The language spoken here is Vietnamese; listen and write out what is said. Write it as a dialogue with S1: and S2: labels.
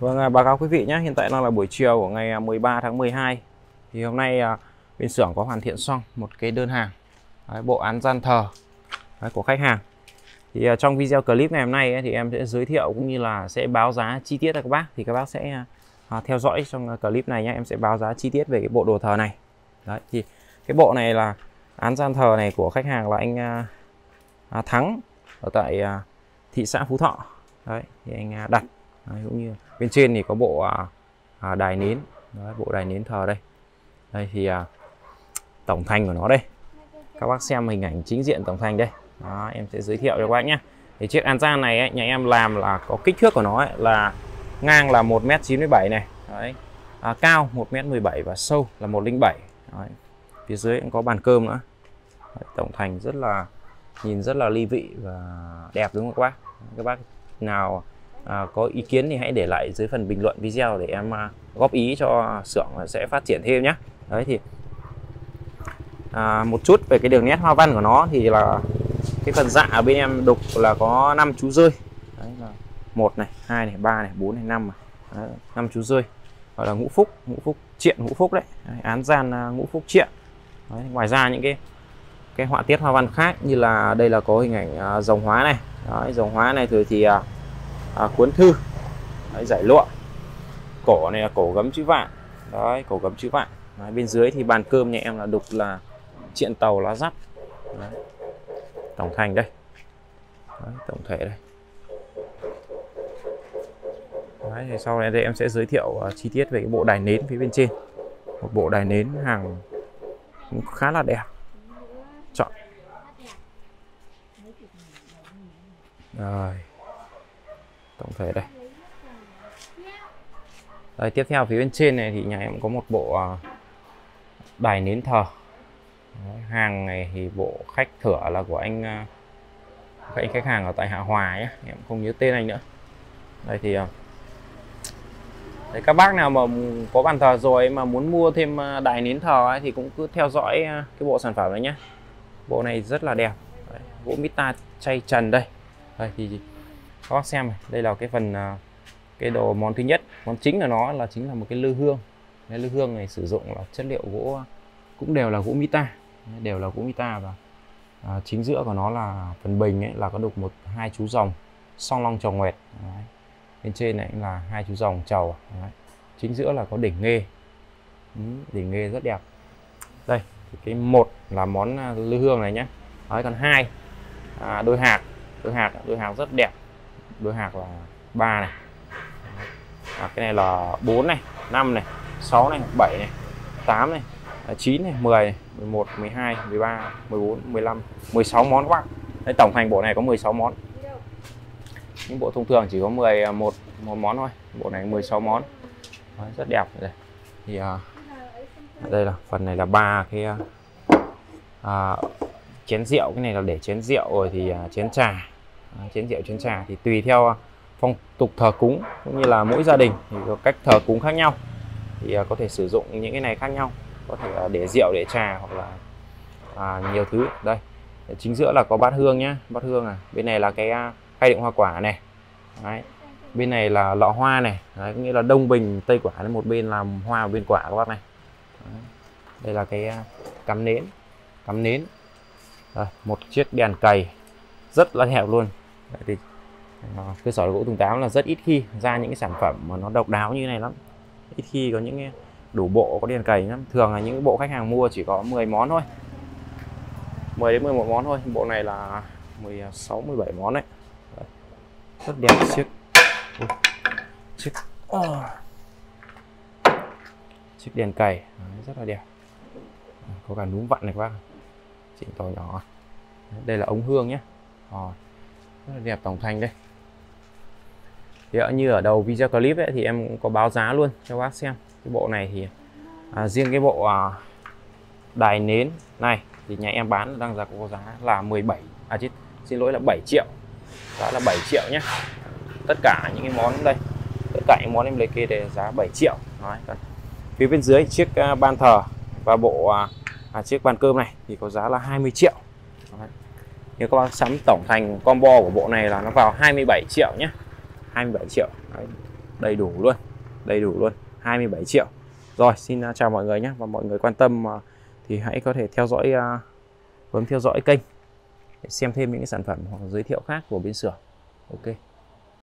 S1: Vâng, báo cáo quý vị nhé, hiện tại đang là buổi chiều của ngày 13 tháng 12. Thì hôm nay bên xưởng có hoàn thiện xong một cái đơn hàng bộ án gian thờ của khách hàng. Thì trong video clip ngày hôm nay thì em sẽ giới thiệu cũng như là sẽ báo giá chi tiết cho các bác. Thì các bác sẽ theo dõi trong clip này nhé, em sẽ báo giá chi tiết về cái bộ đồ thờ này. Đấy, thì cái bộ này là án gian thờ này của khách hàng là anh Thắng ở tại thị xã Phú Thọ. Đấy, thì anh đặt. Đấy, cũng như bên trên thì có bộ đài nến. Đấy, bộ đài nến thờ đây. Đây thì tổng thành của nó đây. Các bác xem hình ảnh chính diện tổng thành đây. Đó, em sẽ giới thiệu cho các bác nhé. Thì chiếc án gian này nhà em làm là có kích thước của nó là ngang là 1m97 này. Đấy, cao 1m17 và sâu là 107. Đấy, phía dưới cũng có bàn cơm nữa. Đấy, tổng thành rất là nhìn rất là ly vị và đẹp đúng không các bác? Các bác nào có ý kiến thì hãy để lại dưới phần bình luận video để em góp ý cho xưởng sẽ phát triển thêm nhé. Đấy thì một chút về cái đường nét hoa văn của nó thì là cái phần dạ ở bên em đục là có 5 chú rơi. Đấy là 1 này, 2 này, 3 này, 4 này, 5 này. 5 chú rơi. Gọi là ngũ phúc triện ngũ phúc đấy. Đấy, án gian ngũ phúc triện. Đấy, ngoài ra những cái họa tiết hoa văn khác như là đây là có hình ảnh rồng hóa này. Đấy, rồng hóa này thì cuốn thư. Đấy, giải lụa. Cổ này là cổ gấm chữ vạn. Đấy, cổ gấm chữ vạn. Đấy, bên dưới thì bàn cơm nhà em là đục là triện tàu lá rắp. Đấy, tổng thành đây. Đấy, tổng thể đây. Đấy, thì sau này đây em sẽ giới thiệu chi tiết về cái bộ đài nến phía bên trên. Một bộ đài nến hàng cũng khá là đẹp. Chọn. Rồi. Tổng thể đây. Đây, tiếp theo phía bên trên này thì nhà em có một bộ đài nến thờ. Đấy, hàng này thì bộ khách thửa là của anh khách hàng ở tại Hạ Hòa nhé, em không nhớ tên anh nữa. Đây thì đấy, các bác nào mà có bàn thờ rồi mà muốn mua thêm đài nến thờ ấy, thì cũng cứ theo dõi cái bộ sản phẩm này nhé. Bộ này rất là đẹp. Đấy, gỗ mita chay trần đây. Đây thì các bác xem này, đây là cái phần cái đồ món thứ nhất, món chính của nó là chính là một cái lư hương. Cái lư hương này sử dụng là chất liệu gỗ cũng đều là gỗ mita, đều là gỗ mita và chính giữa của nó là phần bình ấy, là có đục 1-2 chú rồng song long trầu nguyệt. Đấy. Bên trên này là 2 chú rồng trầu. Đấy. Chính giữa là có đỉnh nghê. Đỉnh nghê rất đẹp. Đây thì cái một là món lư hương này nhé. Đấy, còn 2 đôi hạc rất đẹp. Đôi hạc là 3 này. Cái này là 4 này, 5 này, 6 này, 7 này, 8 này, 9 này, 10 này, 11, 12, 13, 14, 15, 16 món các bạn. Đấy, tổng thành bộ này có 16 món. Những bộ thông thường chỉ có 11 món thôi. Bộ này 16 món. Đấy, rất đẹp đây. Thì đây là phần này là 3 cái chén rượu, cái này là để chén rượu rồi thì chén trà. Chén rượu chén trà thì tùy theo phong tục thờ cúng cũng như là mỗi gia đình thì có cách thờ cúng khác nhau, thì có thể sử dụng những cái này khác nhau, có thể để rượu để trà hoặc là nhiều thứ. Đây chính giữa là có bát hương nhá, bát hương này, bên này là cái khay đựng hoa quả này. Đấy. Bên này là lọ hoa này. Đấy, cũng như là đông bình tây quả, một bên là hoa, một bên quả các bác này. Đấy. Đây là cái cắm nến. Đây, một chiếc đèn cầy rất là đẹp luôn. Đấy, thì cơ sở gỗ Tùng Tám là rất ít khi ra những cái sản phẩm mà nó độc đáo như này lắm, ít khi có những cái đủ bộ có đèn cầy lắm. Thường là những cái bộ khách hàng mua chỉ có 10 món thôi, 10 đến 11 món thôi. Bộ này là 16-17 món đấy. Đấy, rất đẹp. Chiếc đèn cầy rất là đẹp. Có cả núm vặn này các bác, chỉnh to nhỏ. Đây là ống hương nhé. Rất là đẹp tổng thành đây. Thì như ở đầu video clip ấy, thì em cũng có báo giá luôn cho bác xem. Cái bộ này thì riêng cái bộ đài nến này thì nhà em bán đang có giá là 7 triệu. Giá là 7 triệu nhé. Tất cả những cái món đây, tất cả những món em lấy kê để giá 7 triệu. Đấy, còn phía bên dưới chiếc ban thờ và bộ chiếc bàn cơm này thì có giá là 20 triệu. Đấy. Nếu các bác sắm tổng thành combo của bộ này là nó vào 27 triệu nhé. 27 triệu. Đấy. đầy đủ luôn, 27 triệu. Rồi, xin chào mọi người nhé, và mọi người quan tâm thì hãy có thể theo dõi, bấm theo dõi kênh để xem thêm những cái sản phẩm hoặc giới thiệu khác của bên xưởng. Ok.